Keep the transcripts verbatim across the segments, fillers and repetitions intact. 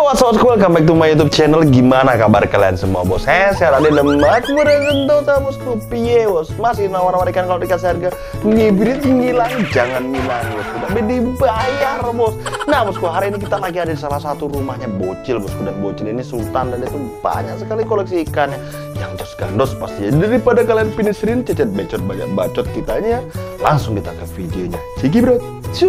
what's up, welcome back to my YouTube channel. Gimana kabar kalian semua, bos? Saya sehat ada lemak, kemudian tentu tak bosku, piye bos? Masih nawar-nawarikan kalau dikasih harga ngibrit ngilang, jangan ngilang bos. Tapi dibayar bos. Nah bosku, hari ini kita lagi ada di salah satu rumahnya bocil bosku, dan bocil ini sultan dan itu banyak sekali koleksi ikannya yang jos gandos pasti. Daripada kalian finishin cecet becot banyak bacot kitanya, langsung kita ke videonya. Sigi bro, cuk.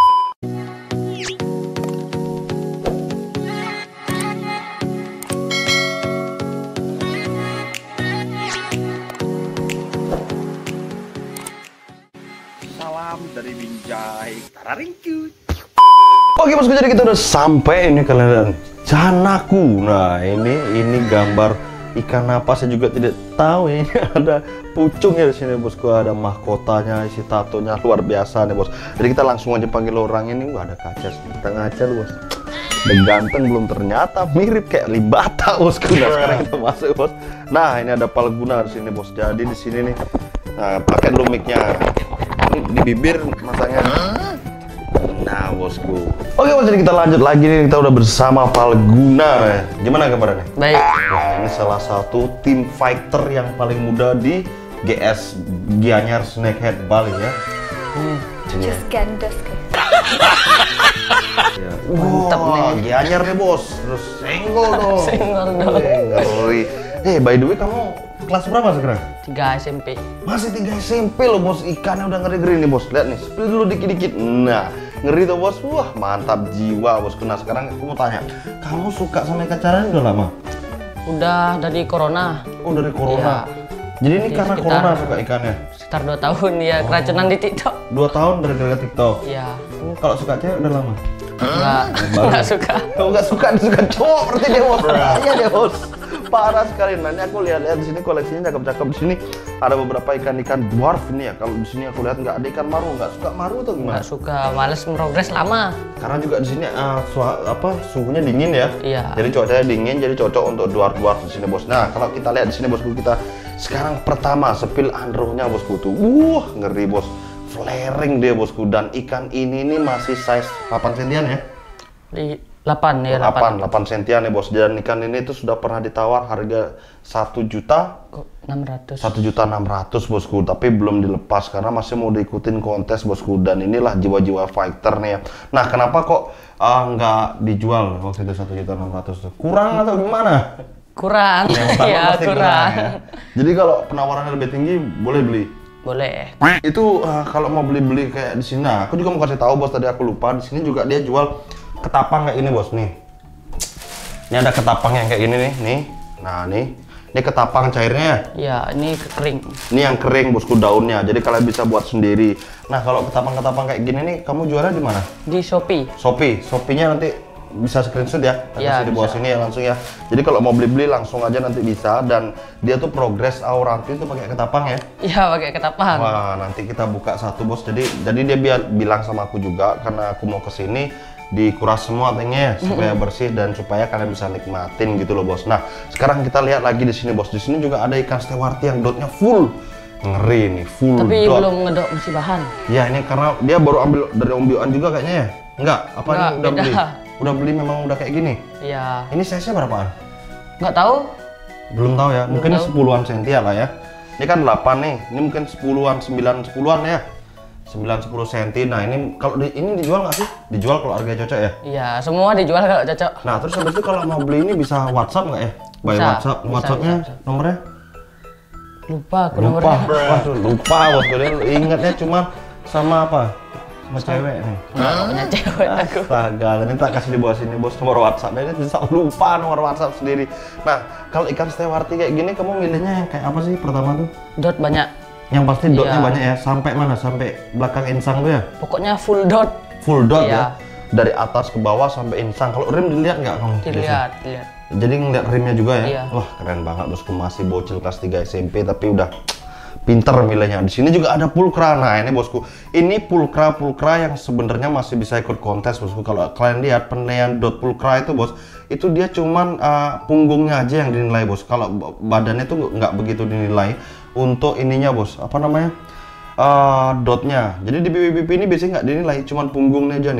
Salam dari Binjai Tararingku. Oke bosku, jadi kita udah sampai ini kalian janaku. Nah ini ini gambar ikan apa saya juga tidak tahu. Ini ada pucungnya di sini bosku, ada mahkotanya, isi tatonya luar biasa nih bos. Jadi kita langsung aja panggil orang ini. Wah, ada kaca sih, kita ngaca lu bos. Udah ganteng belum, ternyata mirip kayak Libata bosku. Nah sekarang kita masuk bos. Nah ini ada Palguna di sini bos. Jadi di sini nih, nah pakai dulu mic-nya. Di bibir masanya. Nah bosku, oke bos, jadi kita lanjut lagi nih. Kita udah bersama Palguna ya. Gimana kabarnya? Baik. Nah, ini salah satu tim fighter yang paling muda di G S Gianyar Snakehead Bali ya. Hmm. Just gandos kan. Ya. Mantap Wah, nih. Gianyar nih bos. Terus senggol dong. Senggol dong. Eh, ngeri. Eh by the way, kamu kelas berapa sekarang? tiga S M P. Masih tiga S M P loh bos, ikannya udah ngeri-ngeri nih bos. Lihat nih, spill dulu dikit-dikit. Nah, ngeri tuh bos. Wah, mantap jiwa bos. Nah, sekarang aku mau tanya, kamu suka sama ikan caranya udah lama? Udah dari corona. Oh, dari corona. Iya. Jadi ini Di karena sekitar- corona suka ikannya? Sekitar dua tahun ya, keracunan di TikTok. Dua tahun dari gara TikTok? Iya. Oh, kalau suka cewek udah lama? Enggak, Bagus. enggak suka. Kalau nggak suka, dia suka cowok berarti dia bos. Iya dia bos. Parah sekali. Nah, ini aku lihat-lihat di sini koleksinya cakep-cakep. Di sini ada beberapa ikan-ikan dwarf ini ya. Kalau di sini aku lihat nggak ada ikan maru. Nggak suka maru atau gimana? Enggak suka, males progres lama. Karena juga di sini uh, sua- apa suhunya dingin ya. Iya. Jadi cuacanya dingin, jadi cocok untuk dwarf-dwarf di sini bos. Nah, kalau kita lihat di sini bosku, kita sekarang pertama sepil andronya bosku tuh. Wah, ngeri bos. Flaring dia bosku, dan ikan ini nih masih size delapan sentian ya. Di delapan ya, delapan, delapan. delapan sentian ya bos. Dan ikan ini tuh sudah pernah ditawar harga satu juta enam ratus. satu juta enam ratus bosku, tapi belum dilepas karena masih mau diikutin kontes bosku. Dan inilah jiwa-jiwa fighter nih ya. Nah, kenapa kok uh, nggak dijual waktu itu satu juta enam ratus tuh? Kurang atau gimana? Kurang. Yang pertama Ya, pasti kurang. ya. Jadi kalau penawarannya lebih tinggi boleh beli. Boleh. Itu uh, kalau mau beli-beli kayak di sini. Nah, aku juga mau kasih tahu bos, tadi aku lupa. Di sini juga dia jual ketapang kayak ini bos nih. Ini ada ketapang yang kayak gini nih, nih. Nah, nih. Ini ketapang cairnya. Ya, ini kering. Ini yang kering bosku daunnya. Jadi kalian bisa buat sendiri. Nah, kalau ketapang-ketapang kayak gini nih, kamu jualnya di mana? Di Shopee. Shopee. Shopee-nya nanti bisa screenshot ya. Ya, Kasih di bawah bisa. sini ya langsung ya. Jadi kalau mau beli-beli langsung aja nanti bisa. Dan dia tuh progress Auranti itu pakai ketapang ya. Iya, pakai ketapang. Wah, nanti kita buka satu bos. Jadi jadi dia biar bilang sama aku juga karena aku mau kesini dikuras semua tanknya supaya bersih dan supaya kalian bisa nikmatin gitu loh bos. Nah, sekarang kita lihat lagi di sini bos. Di sini juga ada ikan stewarti yang dotnya full. Ngeri nih, full Tapi dot. belum ngedok, masih bahan. Ya, ini karena dia baru ambil dari Om Bioan juga kayaknya ya. Enggak, apa Enggak, ini udah beda. beli? Udah beli memang udah kayak gini. Iya. Ini size-nya berapaan? Nggak tahu. Belum tahu ya. Mungkin tahu. sepuluhan senti lah ya. Ini kan delapan nih. Ini mungkin sepuluhan, sembilan, sepuluhan ya. sembilan sepuluh senti. Nah, ini kalau di, ini dijual nggak sih? Dijual kalau harganya cocok ya? Iya, semua dijual kalau cocok. Nah, terus habis itu kalau mau beli ini bisa WhatsApp nggak ya? By Bisa, WhatsApp. bisa, WhatsAppnya bisa, bisa. nomornya? Lupa aku Lupa. nomornya. Waduh, lupa bos. Dia ingatnya cuma sama apa? Sama cewek nih. Nggak punya cewek aku. Astaga, ini tak kasih di bawah sini bos nomor WhatsAppnya. Ini bisa lupa nomor WhatsApp sendiri. Nah, kalau ikan stewarti kayak gini, kamu milihnya yang kayak apa sih pertama tuh? Dot banyak. Yang pasti dotnya Iya. banyak ya. Sampai mana? Sampai belakang insang tuh ya? Pokoknya full dot. Full dot Iya. ya? Dari atas ke bawah sampai insang. Kalau rim dilihat nggak kamu? Dilihat, dilihat. Jadi ngeliat rimnya juga ya? Iya. Wah, keren banget bosku. Masih bocil kelas tiga S M P tapi udah pinter milihnya. Di sini juga ada pulkra. Nah, ini bosku. Ini pulkra-pulkra yang sebenarnya masih bisa ikut kontes bosku. Kalau kalian lihat penilaian dot pulkra itu bos, itu dia cuman uh, punggungnya aja yang dinilai bos. Kalau badannya tuh nggak begitu dinilai. Untuk ininya bos, apa namanya? Uh, dotnya. Jadi di B B B P ini biasanya nggak dinilai, cuman punggungnya aja nih.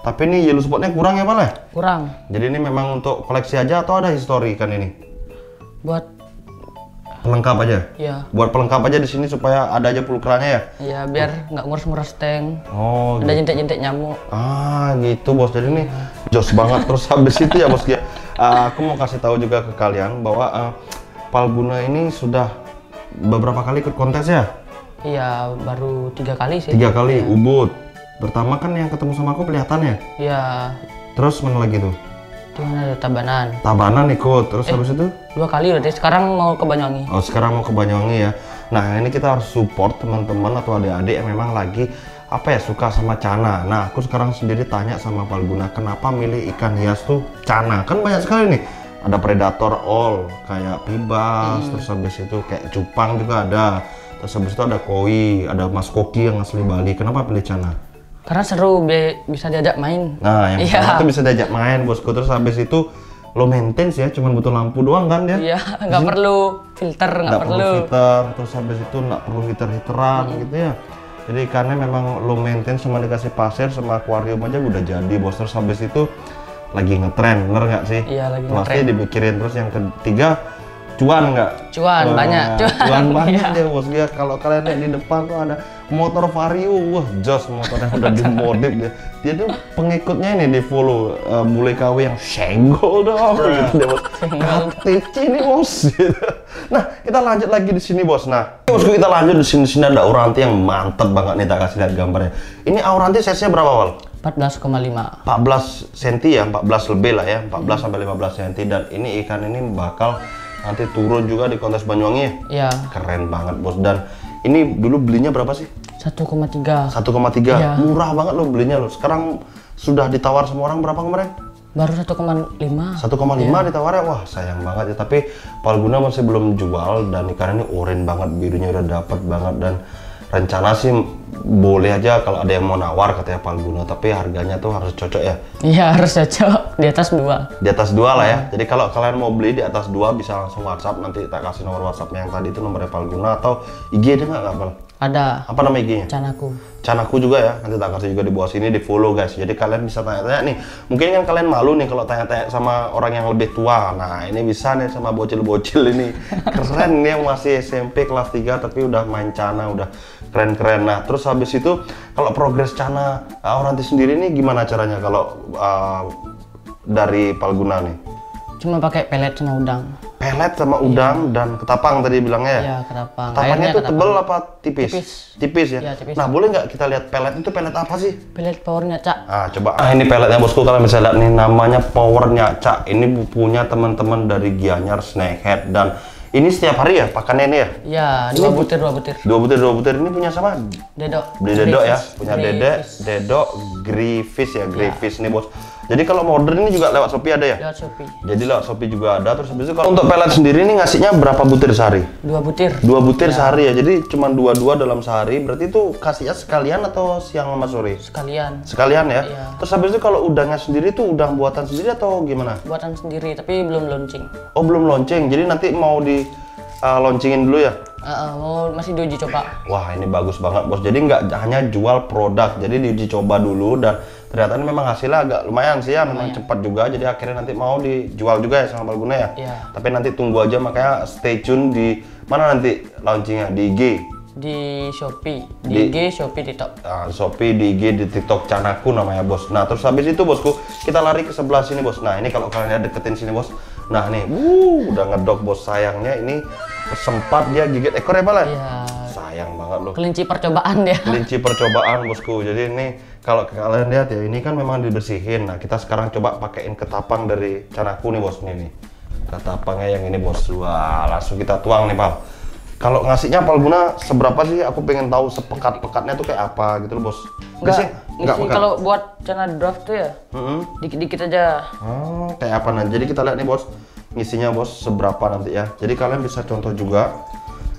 Tapi ini yellow spotnya kurang ya Pal ya? Kurang. Jadi ini memang untuk koleksi aja atau ada histori ikan ini? Buat Pelengkap aja? ya. Buat pelengkap aja di sini supaya ada aja pulkeranya ya? Ya biar nggak ngurus-ngurus tank. Oh Ada gitu. jentik-jentik nyamuk. Ah gitu bos, jadi ini jos banget. Terus habis itu ya bos ya, uh, aku mau kasih tahu juga ke kalian bahwa uh, Palguna ini sudah beberapa kali ikut kontes ya? Iya, baru tiga kali sih. Tiga kali, Ubud. Pertama kan yang ketemu sama aku kelihatan ya? Iya. Terus mana lagi tuh? Di mana ada Tabanan? Tabanan ikut, terus Eh. habis itu? Dua kali udah. Sekarang mau ke Banyuwangi. Oh sekarang mau ke Banyuwangi ya. Nah ini kita harus support teman-teman atau adik-adik yang memang lagi apa ya suka sama cana. Nah aku sekarang sendiri tanya sama Palguna, kenapa milih ikan hias tuh cana? Kan banyak sekali nih. Ada predator all kayak pibas, terus habis itu kayak cupang juga ada. Terus habis itu ada koi, ada mas koki yang asli Bali. Kenapa pilih cana? Karena seru, bi- bisa diajak main. Nah yang Iya. pertama tuh bisa diajak main bosku. Terus habis itu lo maintenance ya, cuman butuh lampu doang kan dia? Iya, nggak perlu filter, nggak Nggak perlu perlu. filter, terus habis itu nggak perlu heater-heateran gitu ya. Jadi ikannya memang lo maintain, cuma dikasih pasir sama akuarium aja udah jadi bos. Terus habis itu lagi ngetren, bener nggak sih? Iya, lagi Pasti ngetren. dipikirin. Terus yang ketiga cuan nggak? Cuan, Wah, banyak. cuan, Cuan, banyak iya. deh bos. Dia kalau kalian lihat di depan tuh ada motor Vario, wah jos motornya udah dimodif dia. Dia tuh pengikutnya ini di follow uh, bule K W yang senggol dong gitu deh bos. K T C ini bos. Gitu. Nah kita lanjut lagi di sini bos. Nah bosku kita lanjut di sini sini ada auranti yang mantep banget nih, tak kasih lihat gambarnya. Ini auranti size-nya berapa Wal? empat belas koma lima. empat belas senti ya, empat belas lebih lah ya, empat belas sampai lima belas senti. Dan ini ikan ini bakal nanti turun juga di kontes Banyuwangi ya. Iya, Keren banget bos. Dan ini dulu belinya berapa sih? satu koma tiga. satu koma tiga. Iya. Murah banget lo belinya lo. Sekarang sudah ditawar sama orang berapa kemarin? Baru satu koma lima. satu koma lima ditawarnya. Wah sayang banget ya. Tapi Palguna masih belum jual dan ikan ini oren banget, birunya udah dapet banget. Dan rencana sih boleh aja kalau ada yang mau nawar katanya Palguna, tapi harganya tuh harus cocok ya. Iya, harus cocok di atas dua. Di atas dua lah ya. Jadi kalau kalian mau beli di atas dua bisa langsung WhatsApp, nanti tak kasih nomor WhatsAppnya yang tadi itu nomornya Palguna, atau I G ada nggak nggak Pal? Ada Apa nama I G-nya? Canaku. Canaku juga ya, nanti tak kasih juga di bawah sini, di follow guys. Jadi kalian bisa tanya-tanya nih, mungkin kan kalian malu nih kalau tanya-tanya sama orang yang lebih tua. Nah ini bisa nih sama bocil-bocil ini. Keren nih yang masih S M P kelas tiga tapi udah main cana, udah keren-keren. Nah terus habis itu kalau progres cana uh, auranti sendiri nih gimana caranya kalau uh, dari Palguna nih? Cuma pakai pelet sama udang. Pelet sama udang dan ketapang tadi bilangnya ya? Iya, ketapang. Ketapangnya Airnya tuh ketapang. tebel apa tipis? Tipis. Tipis ya? Iya, tipis. Nah boleh nggak kita lihat pelet itu pelet apa sih? Pelet powernya, Cak. Ah coba. Ah ini peletnya bosku, kalian bisa lihat nih, namanya Power Nyaca. Ini punya teman-teman dari Gianyar Snakehead, dan ini setiap hari ya pakannya ini ya? Iya, dua butir, dua butir. Dua butir dua butir ini punya sama? Dedok. Beli Dedok ya, Griffiths. punya Dedek, Griffiths. Dedok, Griffiths ya, Griffiths nih bos. Jadi kalau modern ini juga lewat Shopee ada ya? Lewat Shopee. Jadi lewat Shopee juga ada. Terus habis itu kalau untuk pelet sendiri ini ngasihnya berapa butir sehari? Dua butir. Dua butir sehari ya, jadi cuma dua-dua dalam sehari. Berarti itu kasihnya sekalian atau siang sama sore? Sekalian. Sekalian ya? Iya. Terus habis itu kalau udangnya sendiri tuh udang buatan sendiri atau gimana? Buatan sendiri, tapi belum launching. Oh belum launching, jadi nanti mau di uh, launchingin dulu ya? Uh, uh, mau masih diuji coba. Wah ini bagus banget bos, jadi nggak hanya jual produk, jadi diuji coba dulu dan ternyata ini memang hasilnya agak lumayan sih ya, memang cepat juga, jadi akhirnya nanti mau dijual juga ya sama Palguna ya? Iya. Tapi nanti tunggu aja, makanya stay tune di mana nanti launchingnya? Di I G? Di Shopee, Di- di I G, Shopee, TikTok. Nah, Shopee, di I G, di TikTok Canaku namanya bos. Nah terus habis itu bosku, kita lari ke sebelah sini bos. Nah ini kalau kalian lihat deketin sini bos. Nah nih, wuh, udah ngedok bos. Sayangnya ini sempat dia gigit ekor ya Pak? Iya. Sayang banget loh. Kelinci percobaan dia. Kelinci percobaan bosku. Jadi ini kalau kalian lihat ya, ini kan memang dibersihin. Nah kita sekarang coba pakein ketapang dari Canaku nih bos. Ini nih, ketapangnya yang ini bos. Wah langsung kita tuang nih Pal. Kalau ngasihnya Palguna seberapa sih? Aku pengen tahu sepekat-pekatnya tuh kayak apa gitu loh bos. Enggak, Biasanya enggak ngisi pekat. kalau buat channel draft tuh ya, Mm-mm. dikit-dikit aja. Oh, kayak apa nanti? Jadi kita lihat nih bos, ngisinya bos seberapa nanti ya. Jadi kalian bisa contoh juga.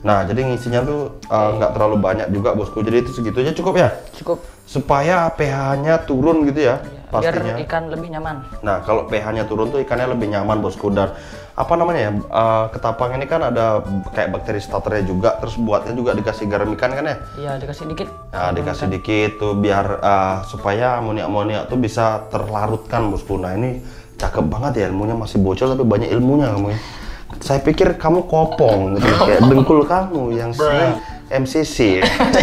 Nah, jadi ngisinya tuh uh, nggak terlalu banyak juga bosku. Jadi itu segitu aja cukup ya? Cukup. Supaya pH-nya turun gitu ya, Ya, pastinya. biar ikan lebih nyaman. Nah, kalau pH-nya turun tuh ikannya lebih nyaman bosku. Dan apa namanya ya, uh, ketapang ini kan ada kayak bakteri starternya juga. Terus buatnya juga dikasih garam ikan kan ya? Iya, dikasih dikit. Nah, dikasih dikit tuh biar uh, supaya amoniak-amoniak tuh bisa terlarutkan bosku. Nah, ini cakep banget ya, ilmunya masih bocor tapi banyak ilmunya kamu ya. Saya pikir kamu kopong gitu, kayak dengkul kamu yang sering M C C.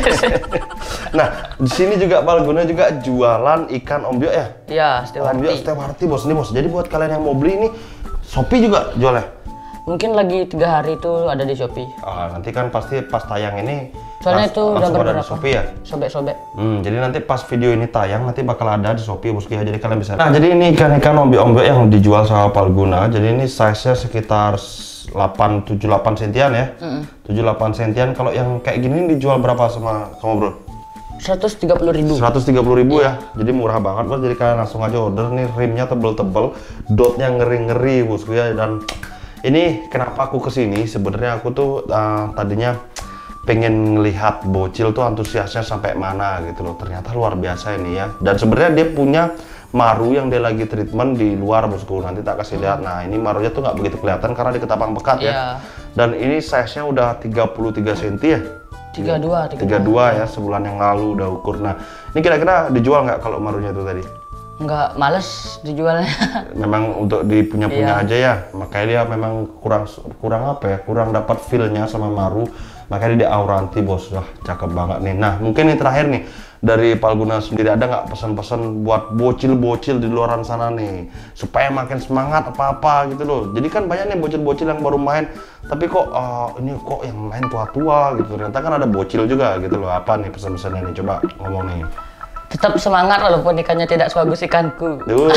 Nah, di sini juga Palguna juga jualan ikan ombyo ya? Iya, Stewarti. Ombyo Stewarti bos, nih bos. Jadi buat kalian yang mau beli ini, Shopee juga jualnya? Mungkin lagi tiga hari itu ada di Shopee. Ah, nanti kan pasti pas tayang ini Soalnya las- itu udah langsung ada di beberapa. Shopee ya? Sobek-sobek. Hmm, jadi nanti pas video ini tayang nanti bakal ada di Shopee bosku ya, jadi kalian bisa. Nah, jadi ini ikan-ikan ombyo-ombyo yang dijual sama Palguna. Jadi ini size-nya sekitar delapan tujuh delapan sentian ya. tujuh delapan sentian. Kalau yang kayak gini dijual berapa sama kamu, Bro? seratus tiga puluh ribu. seratus tiga puluh ribu ya. Jadi murah banget bos. Jadi kalian langsung aja order nih, rimnya tebel-tebel, dotnya ngeri-ngeri bosku ya. Dan ini kenapa aku kesini? Sebenarnya aku tuh uh, tadinya pengen ngelihat bocil tuh antusiasnya sampai mana gitu loh. Ternyata luar biasa ini ya. Dan sebenarnya dia punya maru yang dia lagi treatment di luar bosku. Nanti tak kasih lihat. Nah, ini marunya tuh nggak begitu kelihatan karena di ketapang pekat ya. Iya. Dan ini size-nya udah tiga puluh tiga senti ya. tiga puluh dua, tiga puluh dua ya, sebulan yang lalu udah ukur. Nah, ini kira-kira dijual nggak kalau marunya itu tadi? Nggak males dijualnya. Memang untuk dipunya-punya Iya. aja ya, makanya dia memang kurang kurang apa ya, kurang dapat feel-nya sama maru, makanya dia auranti bos. Wah, cakep banget nih. Nah, mungkin ini terakhir nih, dari Palguna sendiri ada nggak pesan-pesan buat bocil-bocil di luaran sana nih, supaya makin semangat apa-apa gitu loh. Jadi kan banyak nih bocil-bocil yang baru main, tapi kok uh, ini kok yang main tua-tua gitu. Ternyata kan ada bocil juga gitu loh. Apa nih pesan-pesannya nih, coba ngomong nih. Tetap semangat walaupun ikannya tidak sebagus ikanku.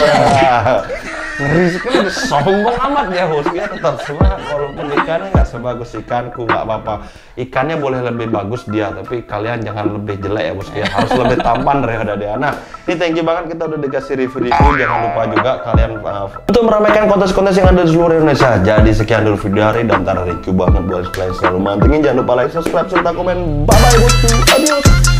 Wah, ngeri sekali, sombong amat ya bos. Dia tetap semangat walaupun ikannya nggak sebagus ikanku, nggak apa-apa. Ikannya boleh lebih bagus dia, tapi kalian jangan lebih jelek ya bos. Ya harus lebih tampan daripada dia. Nah, ini thank you banget kita udah dikasih review-review. Jangan lupa juga kalian uh, untuk meramaikan kontes-kontes yang ada di seluruh Indonesia. Jadi sekian dulu video hari dan tara thank you banget buat kalian selalu mantengin. Jangan lupa like, subscribe, serta komen. Bye bye bosku. Adios.